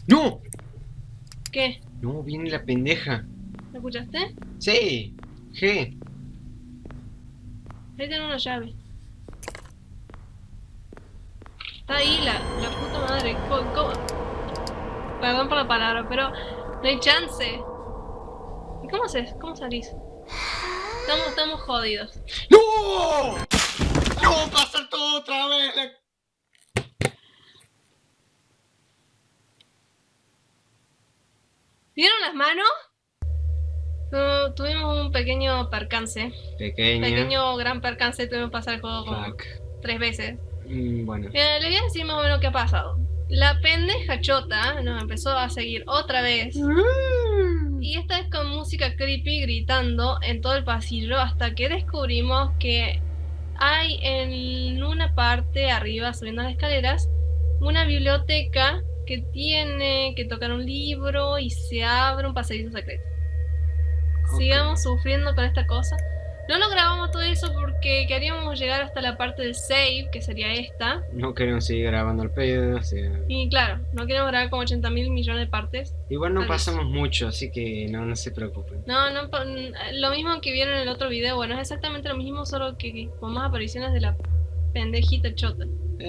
¡No! ¿Qué? No, viene la pendeja. ¿Lo escuchaste? Sí. G. Ahí tiene una llave. Está ahí la puta madre. Perdón por la palabra, pero no hay chance. ¿Y cómo haces? ¿Cómo salís? Estamos jodidos. ¡No! ¡No! ¡Pasa todo otra vez! ¿Vieron las manos? Tuvimos un pequeño percance. Pequeña. Gran percance. Tuvimos que pasar el juego como Fuck. 3 veces. Bueno. Le voy a decir más o menos qué ha pasado. La pendeja chota nos empezó a seguir otra vez. Y esta vez con música creepy gritando en todo el pasillo hasta que descubrimos que hay en una parte arriba, subiendo las escaleras, una biblioteca que tiene que tocar un libro y se abre un pasadizo secreto. Sigamos sufriendo con esta cosa. No lo grabamos todo eso porque queríamos llegar hasta la parte del save, que sería esta. No queremos seguir grabando el pedo, o sea... Y claro, no queremos grabar como 80.000 millones de partes. Igual no pasamos mucho, así que no se preocupen. No, lo mismo que vieron en el otro video. Bueno, es exactamente lo mismo, solo que con más apariciones de la pendejita chota.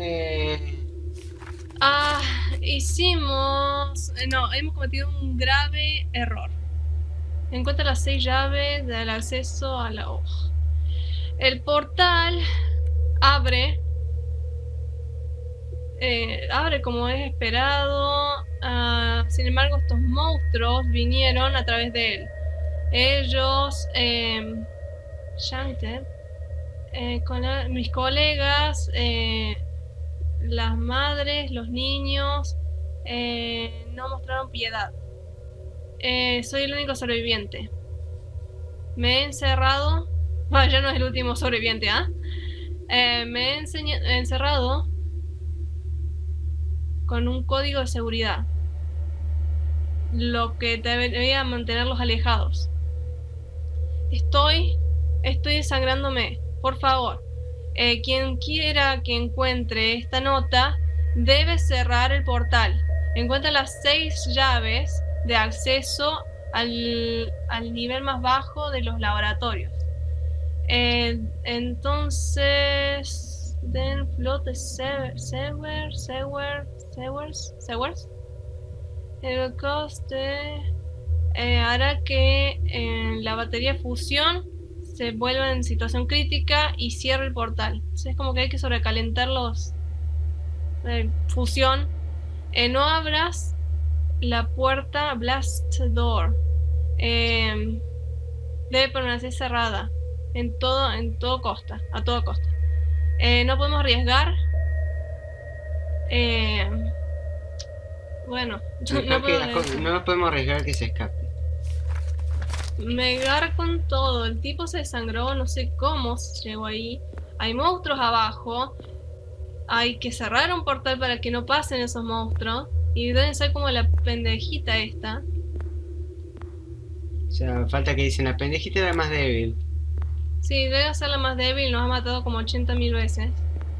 Hemos cometido un grave error. Encuentra las 6 llaves del acceso a la hoja. El portal abre como es esperado. Sin embargo, estos monstruos vinieron a través de él. Ellos, Shanted, con mis colegas, las madres, los niños, no mostraron piedad. Soy el único sobreviviente. Me he encerrado. Ya no es el último sobreviviente, ¿ah? Me he encerrado con un código de seguridad, lo que debería mantenerlos alejados. Estoy desangrándome. Por favor, quien quiera que encuentre esta nota debe cerrar el portal. Encuentra las 6 llaves de acceso al nivel más bajo de los laboratorios. Entonces, then float the sewers. El coste hará que la batería de fusión se vuelva en situación crítica y cierre el portal. Entonces, es como que hay que sobrecalentar los fusión. No abras la puerta blast door. Debe permanecer cerrada en todo costa, a toda costa. No podemos arriesgar. Bueno, no podemos arriesgar que se escape. Me agarra con todo. El tipo se desangró, no sé cómo llegó ahí. Hay monstruos abajo. Hay que cerrar un portal para que no pasen esos monstruos. Y deben ser como la pendejita esta. O sea, falta que dicen la pendejita era más débil. Sí, debe ser la más débil. Nos ha matado como 80.000 veces.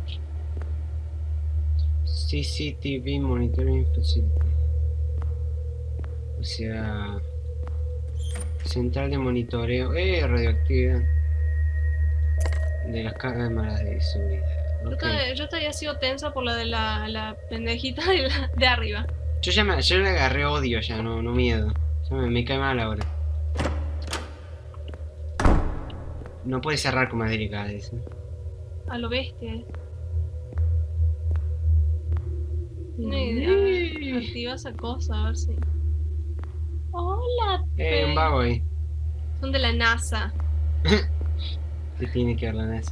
CCTV Monitoring Facility. O sea... Central de monitoreo. Radioactividad. De las cámaras de seguridad. Okay. Yo estaría sido tensa por la de la pendejita de arriba. Yo le agarré odio ya, no miedo. Ya me cae mal ahora. No puede cerrar con más delicadeza. A lo bestia. Tiene idea. Activa esa cosa, a ver si. Hola, un vago ahí. Son de la NASA. ¿Qué tiene que ver la NASA?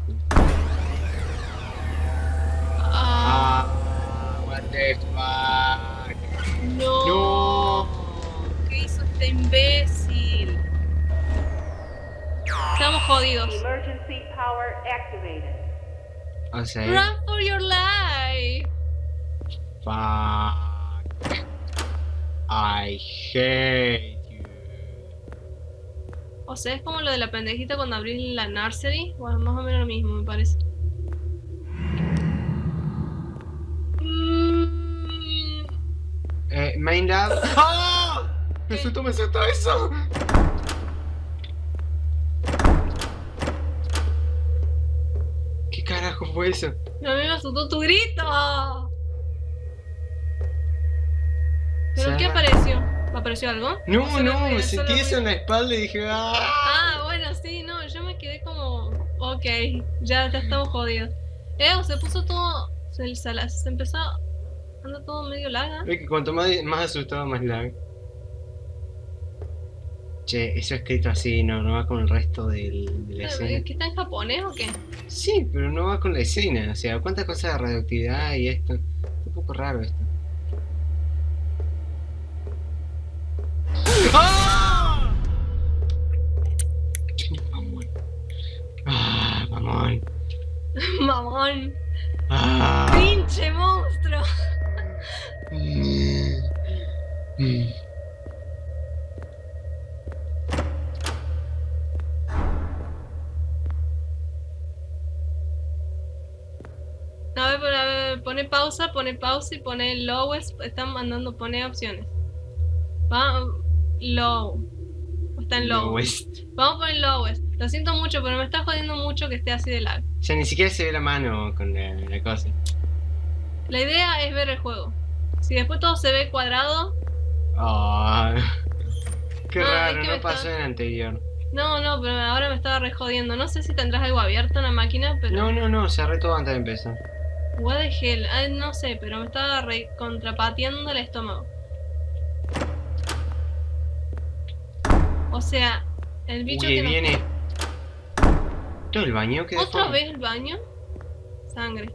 What the fuck. No. ¿Qué hizo este imbécil? Estamos jodidos. Emergency power activated. O sea, Run for your life. Fuck. I hate you. O sea, es como lo de la pendejita cuando abrí la nursery. Bueno, más o menos lo mismo, me parece. Main Lab. ¡Ah! Me asustó eso. ¿Qué carajo fue eso? No, a mí me asustó tu grito. ¿Pero qué apareció? ¿Apareció algo? ¿O No, solo no, ruido? sentí ¿Solo eso en ruido? la espalda y dije, ¡ah! Ah, bueno, sí, no, yo me quedé como... Ok, ya estamos jodidos. Se puso todo... Se empezó... Anda todo medio laga. Es que cuanto más asustado, más lag. Che, eso escrito así, no va con el resto de la escena. ¿Qué está en japonés o qué? Sí, pero no va con la escena. O sea, ¿cuántas cosas de radioactividad y esto? Es un poco raro esto. ¡Ah! Mamón. Ah, mamón. Mamón. Ah. ¡Pinche monstruo! Mm. A ver, pone pausa y pone lowest. Están mandando, pone opciones. Low. Está en low. Lowest. Vamos a poner lowest. Lo siento mucho, pero me está jodiendo mucho que esté así de lag. Ya ni siquiera se ve la mano con la cosa. La idea es ver el juego. Si después todo se ve cuadrado. Ah, qué No, raro, es que no me pasó está- en el anterior. No, pero ahora me estaba re jodiendo. No sé si tendrás algo abierto en la máquina, pero. No, cerré todo antes de empezar. What the hell. Ay, no sé, pero me estaba re contrapateando el estómago. O sea, el bicho Uy, que nos- viene. ¿Todo el baño? ¿Qué ¿Otra vez el baño? Sangre.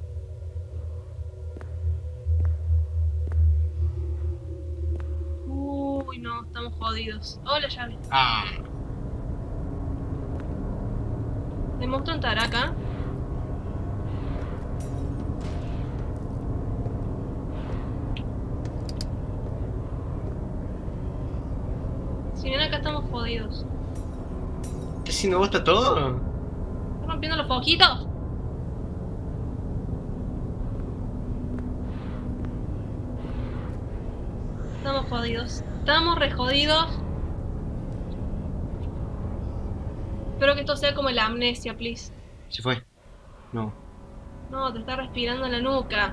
Uy, no, estamos jodidos. Oh, la llave. Ah, ¿Le monstruo estará acá? Si bien acá estamos jodidos. ¿estás haciendo bosta todo? ¿Estás rompiendo los foquitos? Estamos jodidos. Estamos re jodidos. Espero que esto sea como la amnesia, please. Se fue. No. No, te está respirando en la nuca.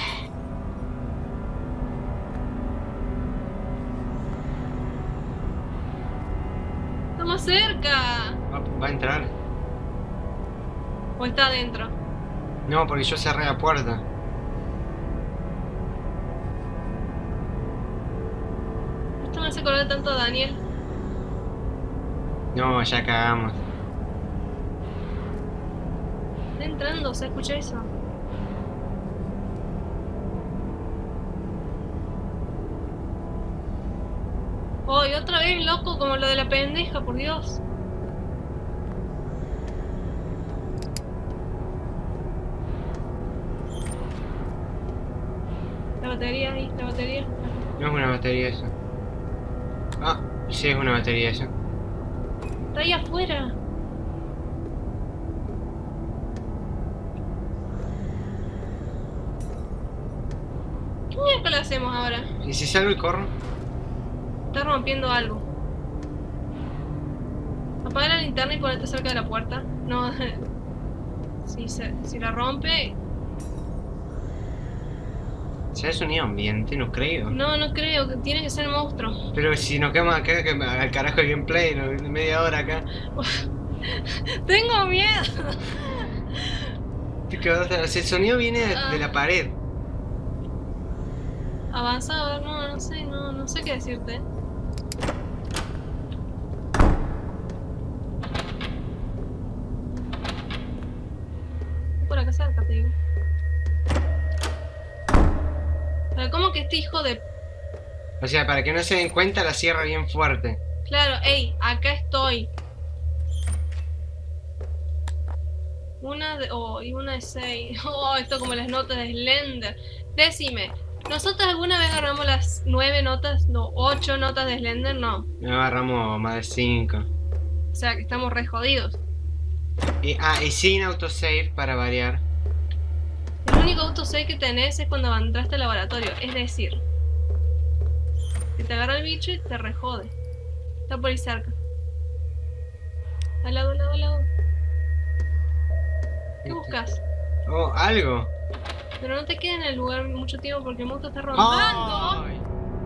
Estamos cerca. Va a entrar. O está adentro. No, porque yo cerré la puerta. Esto me hace acordar tanto a Daniel. No, ya cagamos. Está entrando, ¿se escucha eso? Oh, y otra vez loco como lo de la pendeja, por Dios. La batería ahí, la batería. No es una batería eso. Ah, sí es una batería eso. Está ahí afuera. ¿Qué mierda le hacemos ahora? ¿Y si salgo y corro? Está rompiendo algo. Apaga la linterna y ponete cerca de la puerta. No, si la rompe. ¿Será sonido ambiente? No creo. No creo, que tiene que ser monstruo. Pero si nos quedamos acá, que al carajo el gameplay, ¿no? Media hora acá. Tengo miedo. O sea, el sonido viene de la pared. Avanza, a ver, no sé qué decirte. Por acá cerca, te digo. Pero ¿cómo que este hijo de... O sea, para que no se den cuenta, la cierra bien fuerte. Claro, ey, acá estoy. Una de... Oh, y una de 6. Oh, esto como las notas de Slender. Decime, ¿nosotros alguna vez agarramos las 9 notas? No, 8 notas de Slender, no. No agarramos más de 5. O sea, que estamos re jodidos. Y sin autosave para variar. El único autosave que tenés es cuando entraste al laboratorio. Es decir, Que te agarra el bicho y te rejode. Está por ahí cerca. Al lado, al lado, al lado. ¿Qué buscas? Oh, algo. Pero no te quedes en el lugar mucho tiempo porque el monstruo está rondando. ¡Ay!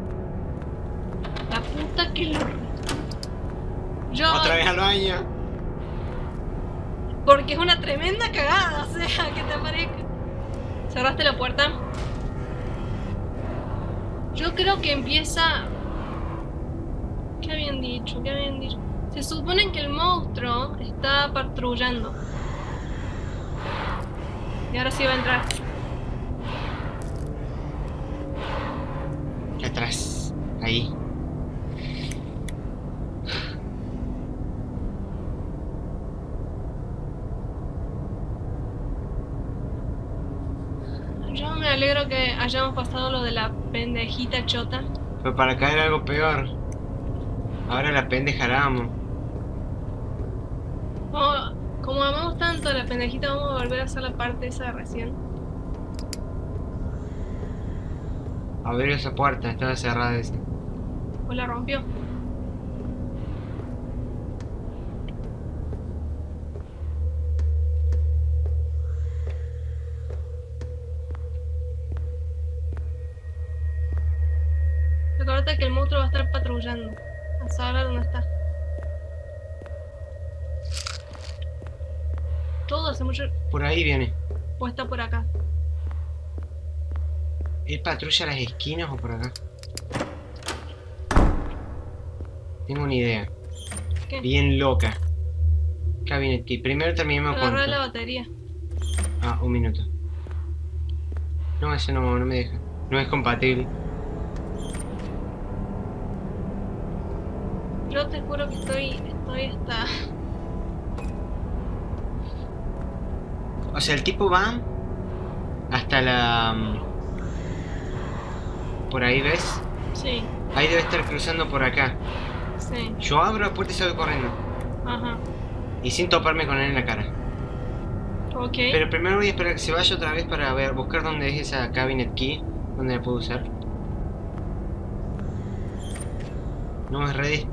La puta que lo... Yo... Otra vez al baño. Porque es una tremenda cagada, o sea, que te aparezca. ¿Cerraste la puerta? Yo creo que empieza... ¿Qué habían dicho? ¿Qué habían dicho? Se supone que el monstruo está patrullando. Y ahora sí va a entrar. Aquí atrás. Ahí. Yo me alegro que hayamos pasado lo de la pendejita chota. Pero para caer algo peor. Ahora la pendejaramos. Como amamos tanto a la pendejita, vamos a volver a hacer la parte esa de recién. Abrió esa puerta, estaba cerrada esa. ¿O la rompió? Recuerda que el monstruo va a estar patrullando. A saber dónde está. Todo hace mucho... Por ahí viene. O está por acá. ¿Él patrulla las esquinas o por acá? Tengo una idea. ¿Qué? Bien loca. Cabinet key. Primero terminemos con... Agarra la batería. Ah, un minuto. No, eso no me deja. No es compatible. Yo te juro que estoy hasta... O sea, el tipo va hasta la... Por ahí, ¿ves? Sí, Ahí debe estar cruzando por acá. sí. Yo abro la puerta y salgo corriendo. Ajá. Y sin toparme con él en la cara. Ok. Pero primero voy a esperar que se vaya otra vez para ver, buscar dónde es esa cabinet key. Dónde la puedo usar. No es ready.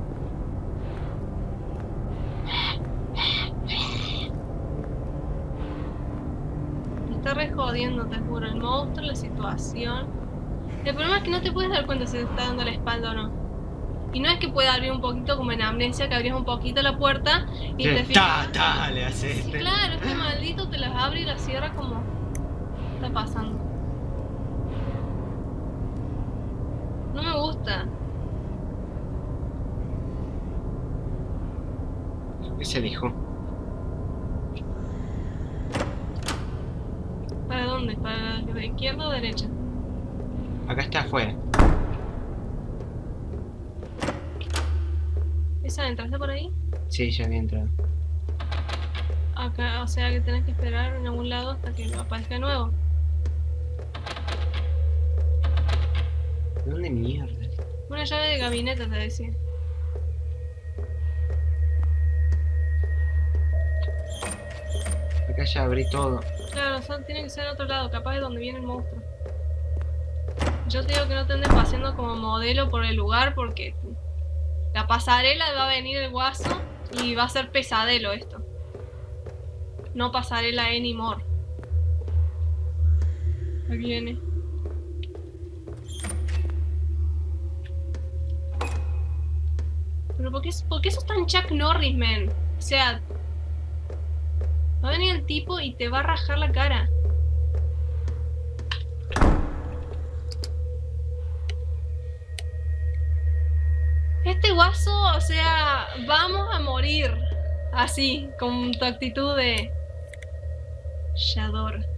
Me está re jodiendo, te juro. El monstruo, la situación. El problema es que no te puedes dar cuenta si te está dando la espalda o no. Y no es que pueda abrir un poquito como en Amnesia, que abrías un poquito la puerta y te fijas. Le hace Sí, este. claro, este maldito te las abre y las cierra como... ¿Qué está pasando? No me gusta. ¿Qué se dijo? ¿Para dónde? ¿Para la izquierda o derecha? Acá está afuera. ¿Esa entraste por ahí? Sí, ya había entrado. Acá, o sea que tenés que esperar en algún lado hasta que aparezca de nuevo. ¿De dónde mierda? Una llave de gabinete, te decía. Acá ya abrí todo. Claro, tiene que ser en otro lado, capaz es donde viene el monstruo. Yo te digo que no te andes paseando como modelo por el lugar porque la pasarela va a venir el guaso y va a ser pesadelo esto. No pasarela anymore. Aquí viene. Pero ¿por qué sos tan Chuck Norris, man? O sea, va a venir el tipo y te va a rajar la cara. Este guaso, o sea, vamos a morir. Así, con tu actitud de... Shador.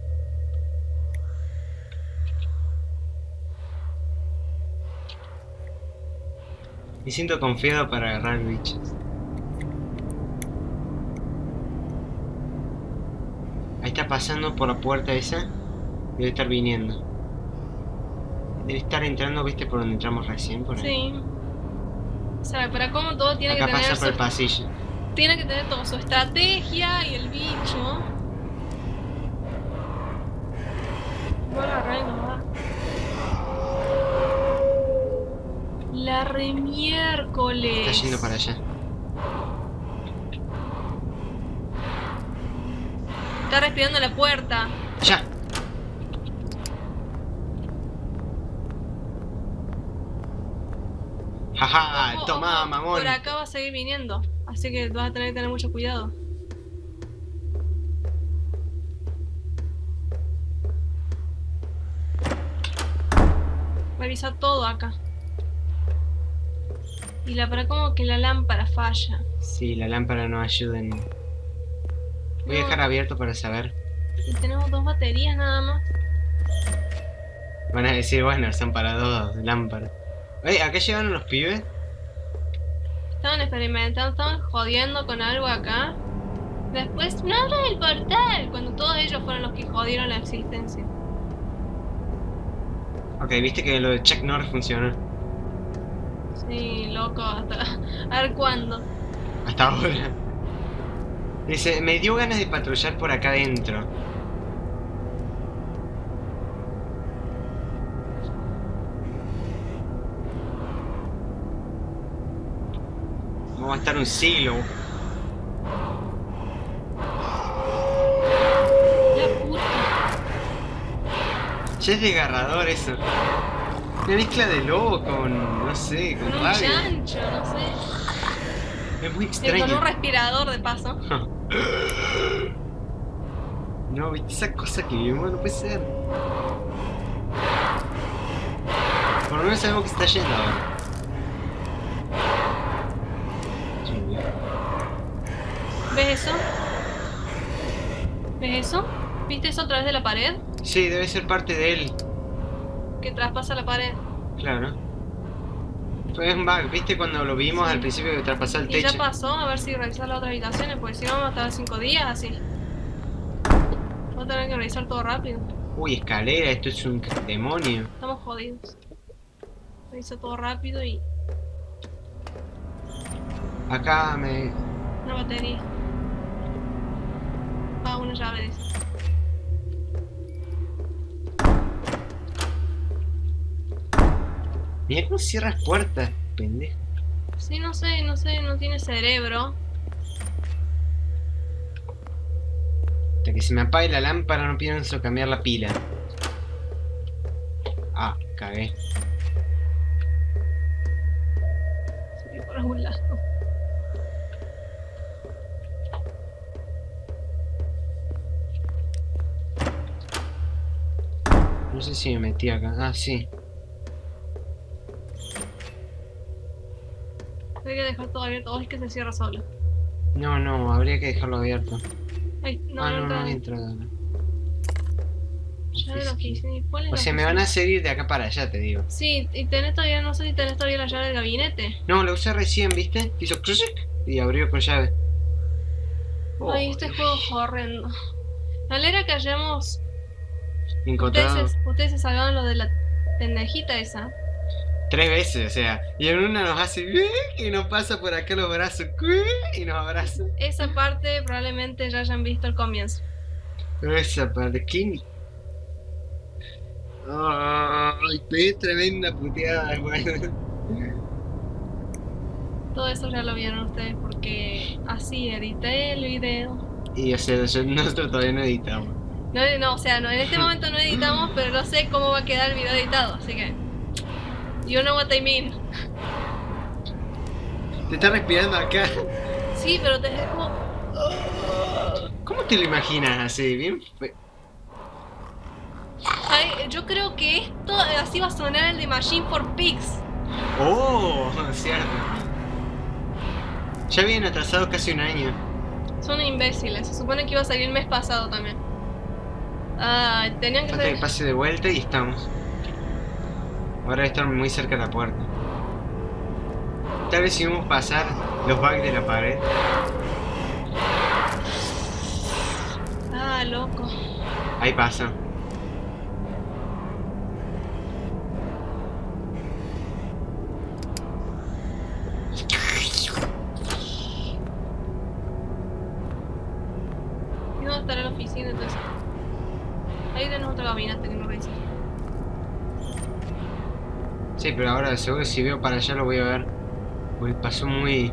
Me siento confiado para agarrar bichos. Ahí está pasando por la puerta esa. Debe estar viniendo. Debe estar entrando, ¿viste? Por donde entramos recién, por ahí. Sí. O sea, para cómo todo tiene Acá que tener pasa por el su... pasillo. Tiene que tener toda su estrategia y el bicho. Voy a agarrar y nos va. La la remiércoles. Está yendo para allá. Está respirando la puerta. ¡Ya! ¡Jaja! Ojo, ¡Toma, ojo, mamón! por acá va a seguir viniendo. Así que vas a tener que tener mucho cuidado. Revisa todo acá. Y la para como que la lámpara falla. Sí, la lámpara no ayuda en... Voy a No. dejar abierto para saber. Y tenemos 2 baterías nada más. Van a decir, bueno, son para 2 lámparas. Oye, ¿acá llegaron los pibes? Estaban experimentando, estaban jodiendo con algo acá. Después, no abran el portal. Cuando todos ellos fueron los que jodieron la existencia. Ok, viste que lo de Chuck Norris funcionó. Sí, loco, hasta... A ver cuándo. Hasta ahora. Dice, me dio ganas de patrullar por acá adentro. Vamos a estar un siglo. La puta. Ya es desgarrador eso. Una mezcla de lobo con, no sé, con Con un rabia. chancho, no sé. Es muy Y con extraño. un respirador de paso. No, viste esa cosa que vimos, no puede ser. Por lo menos sabemos que se está yendo ahora. ¿Ves eso? ¿Ves eso? ¿Viste eso a través de la pared? Sí, debe ser parte de él. Que traspasa la pared. Claro. Fue un bug, ¿viste cuando lo vimos al principio que traspasó el Y ya techo? pasó, a ver si revisar las otras habitaciones, porque si no vamos a estar 5 días así. Vamos a tener que revisar todo rápido. Uy, escalera, esto es un demonio. Estamos jodidos. Revisa todo rápido y... Acá me... Una batería. Ah, una llave de esas. Mira cómo cierras puertas, pendejo. Sí, no sé, no tiene cerebro. Hasta que se me apague la lámpara no pienso cambiar la pila. Ah, cagué. Se ve por algún lado. No sé si me metí acá. Ah, sí. Hay que dejar todo abierto. O es que se cierra solo. No, no, habría que dejarlo abierto. Ay, no, Ah, no, no, no entra. entra. Llave de la oficina. ¿Y cuál es O la sea, me oficina? van a seguir de acá para allá, te digo. Sí, y tenés todavía, no sé si tenés todavía la llave del gabinete. No, lo usé recién, ¿viste? Hizo crucic y abrió con llave. Ay, este juego es horrendo. Me alegra que hayamos... Encontrado Ustedes se salvaron lo de la pendejita esa. 3 veces, o sea. Y en una nos hace y nos pasa por acá los brazos y nos abraza. Esa parte probablemente ya hayan visto el comienzo. Esa parte, ¿quién? Ay, pegué tremenda puteada, güey. Todo eso ya lo vieron ustedes porque así edité el video. Y o sea, nosotros todavía no editamos. No, o sea, no, en este momento no editamos, pero no sé cómo va a quedar el video editado, así que... You know what I mean. Te está respirando acá. Sí, pero te es como... ¿Cómo te lo imaginas así? Bien Ay, yo creo que esto así va a sonar el de Machine for Pigs. Oh, cierto. Ya habían atrasado casi un año. Son imbéciles, se supone que iba a salir el mes pasado también. Ah, tenían que Falta que ser... pase de vuelta y estamos. Ahora debe estar muy cerca de la puerta. Tal vez si vamos a pasar los bugs de la pared. Ah, loco. Ahí pasa. ¿Y dónde estará la oficina entonces? Ahí tenemos otro gabinete que no revisé. Sí, pero ahora seguro si veo para allá lo voy a ver. Porque pasó muy...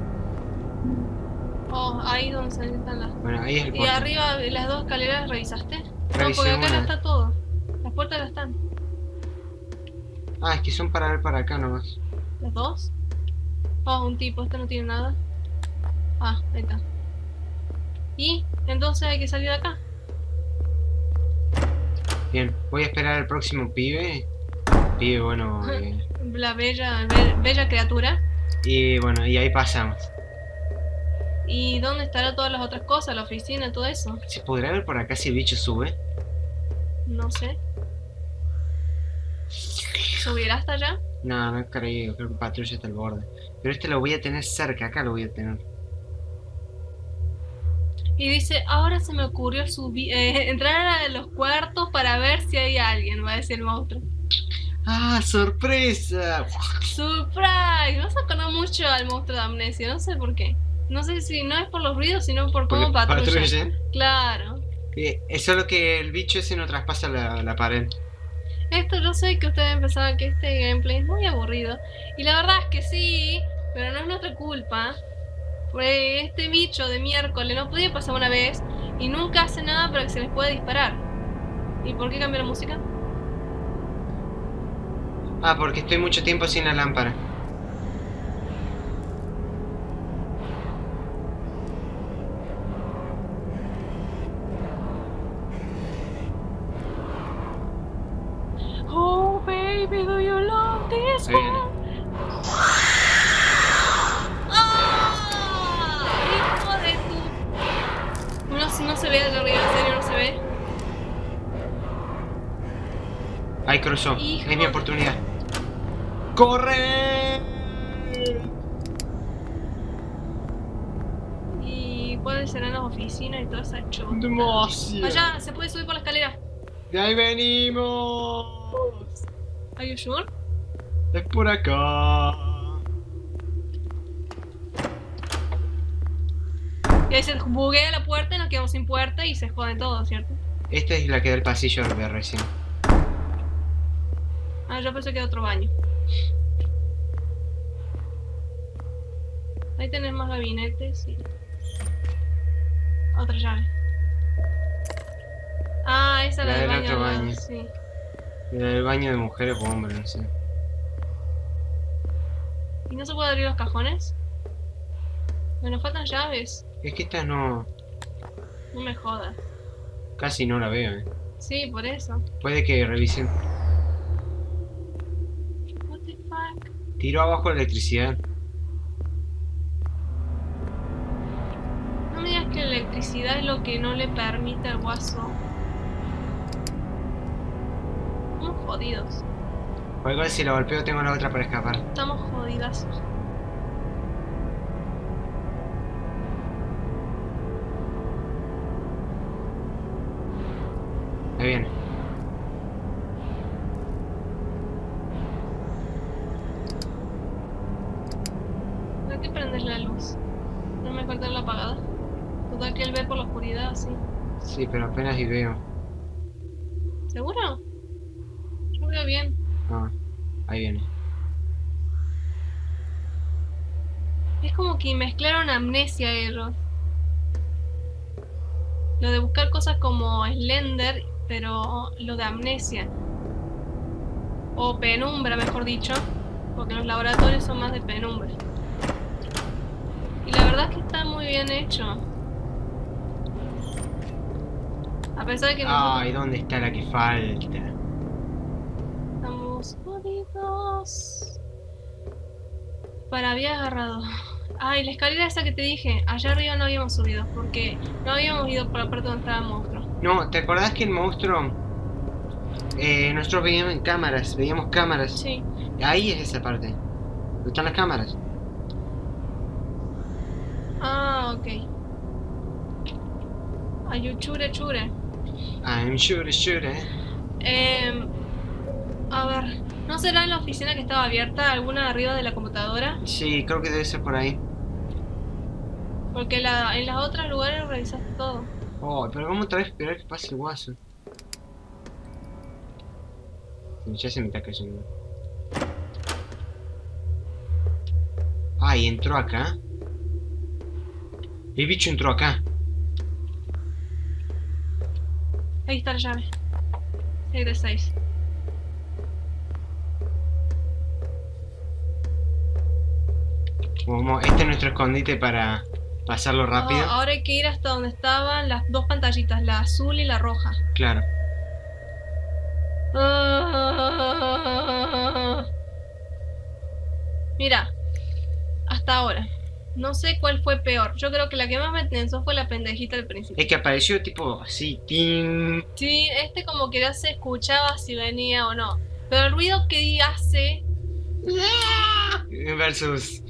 Oh, ahí donde se están las... Bueno, ahí es el Y portal. arriba, las dos escaleras, ¿revisaste? No, Revisé porque acá no una. está todo. Las puertas no están. Ah, es que son para ver para acá nomás. ¿Las dos? Oh, un tipo, este no tiene nada. Ah, ahí está. ¿Y? Entonces hay que salir de acá. Bien, voy a esperar al próximo pibe. Pibe, bueno, La bella, bella criatura. y bueno, y ahí pasamos. ¿Y dónde estarán todas las otras cosas? La oficina, todo eso. ¿Se podrá ver por acá si el bicho sube? No sé. ¿Subirá hasta allá? No, no creo que patrulla está al borde. Pero este lo voy a tener cerca, acá lo voy a tener. Y dice, ahora se me ocurrió subir, entrar a los cuartos para ver si hay alguien, va a decir el monstruo. ¡Ah, sorpresa! ¡Surprise! Vas a conocer mucho al monstruo de Amnesia, no sé por qué. No sé si no es por los ruidos, sino por cómo Porque patrulla. patrullan. Claro. Es solo que el bicho ese no traspasa la pared. Esto yo sé que ustedes pensaban que este gameplay es muy aburrido. Y la verdad es que sí, pero no es nuestra culpa. Pues este bicho de miércoles no podía pasar una vez y nunca hace nada para que se les pueda disparar. ¿Y por qué cambió la música? Ah, porque estoy mucho tiempo sin la lámpara. Oh baby, do you love this Ahí viene. one? ¡Ah! ¡Hijo de tu! No se ve allá arriba, en serio no se ve. Ahí cruzó. Hijo Es mi de- oportunidad. ¡Corre! Y cuáles serán las oficinas y toda esa chota. Demasiado. Allá, se puede subir por la escalera. ¡De ahí venimos! Are you sure? Es por acá. Y ahí se buguea la puerta y nos quedamos sin puerta y se joden todo, ¿cierto? Esta es la que da el pasillo de recién. Ah, yo pensé que era otro baño. Ahí tenés más gabinetes y... Otra llave. Ah, esa es La la del del baño. otro al lado, baño. Sí. El baño de mujeres o hombres, no sé. ¿Y no se puede abrir los cajones? Bueno, faltan llaves. Es que esta no... No me jodas. Casi no la veo, Sí, por eso. Puede que revisen. What the fuck? Tiro abajo la electricidad. No me digas que la electricidad es lo que no le permite al guaso. Estamos jodidos. O igual si lo golpeo tengo la otra para escapar. Estamos jodidas. Ahí viene. ¿Por qué prendes la luz? No me cortan la apagada. Total que él ve por la oscuridad así. Sí, pero apenas y veo. ¿Seguro? Yo veo bien. Ah, ahí viene. Es como que mezclaron amnesia ellos. Lo de buscar cosas como Slender, pero lo de amnesia. O penumbra, mejor dicho. Porque los laboratorios son más de penumbra. Y la verdad es que está muy bien hecho. A pesar de que Ay, ¿dónde está la que falta? estamos jodidos. Para, había agarrado. Ay, la escalera esa que te dije. Allá arriba no habíamos subido. Porque no habíamos ido por la parte donde estaba el monstruo. No, ¿te acordás que el monstruo... nosotros veíamos cámaras. Sí. Ahí es esa parte. ¿Dónde están las cámaras? Ah, ok. Ay, chure, chure. I'm sure, A ver, ¿no será en la oficina que estaba abierta alguna arriba de la computadora? Sí, creo que debe ser por ahí. Porque en las otras lugares revisaste todo. Oh, pero vamos otra vez a esperar que pase el guaso. Ya se me está cayendo. Ay, entró acá. El bicho entró acá. Ahí está la llave. 6 de 6. Este es nuestro escondite para pasarlo rápido. Ahora hay que ir hasta donde estaban las dos pantallitas, la azul y la roja. Claro. Mira, hasta ahora. No sé cuál fue peor. Yo creo que la que más me tensó fue la pendejita al principio. Es que apareció tipo así, ¡ting! Sí, como que ya se escuchaba si venía o no. Pero el ruido que hace... Versus.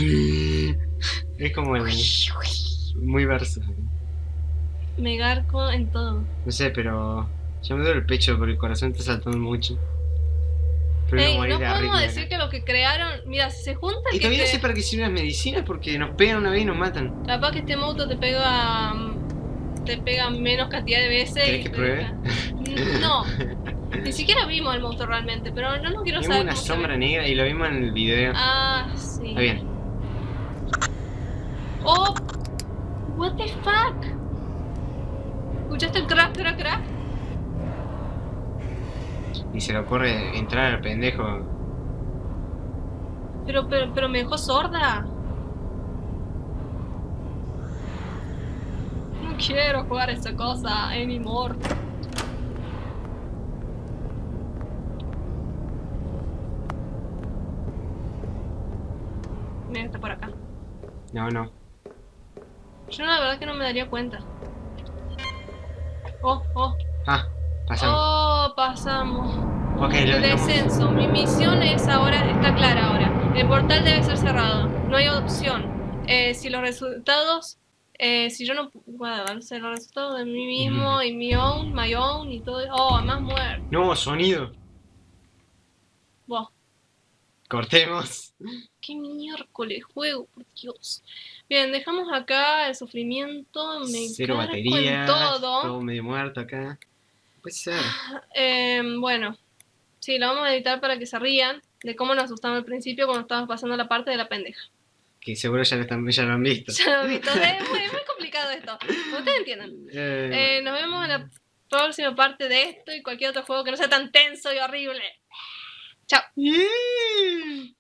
Es como el. Muy versus. Me garco en todo. No sé, pero. Ya me duele el pecho porque el corazón está saltando mucho. Pero Ey, morir no de podemos arritmia decir acá. que lo que crearon... Mira, si se junta Y que todavía no sé para qué sirven las medicinas porque nos pegan una vez y nos matan. capaz que este moto te pega... Te pega menos cantidad de veces. ¿Querés que pruebe? No. Ni siquiera vimos el monstruo realmente, pero yo no quiero Vimos saber una cómo se sombra ve. negra y lo vimos en el video. Ah, sí. Está bien. Oh, what the fuck? ¿Escuchaste el crack, crack, crack? Y se le ocurre entrar al pendejo. Pero me dejó sorda. No quiero jugar esa cosa anymore. Mira, está por acá. No, no. Yo la verdad que no me daría cuenta. Oh, oh. Ah, pasamos. Oh, pasamos. Ok, lo El dejamos. descenso. Mi misión es ahora, está clara ahora. El portal debe ser cerrado. No hay opción. Si los resultados, si yo no puedo darse los resultados de mí mismo y my own y todo. Oh, más muerto. No, sonido. Wow. Cortemos. Qué miércoles juego, por Dios. Bien, dejamos acá el sufrimiento. Me Cero cargo baterías. en todo. Todo medio muerto acá. Puede ser. Bueno, sí, lo vamos a editar para que se rían de cómo nos asustamos al principio cuando estábamos pasando la parte de la pendeja. Que seguro ya lo han visto. Ya lo he visto, es muy complicado esto. Ustedes entienden. Nos vemos en la próxima parte de esto y cualquier otro juego que no sea tan tenso y horrible. Chao. Yeah.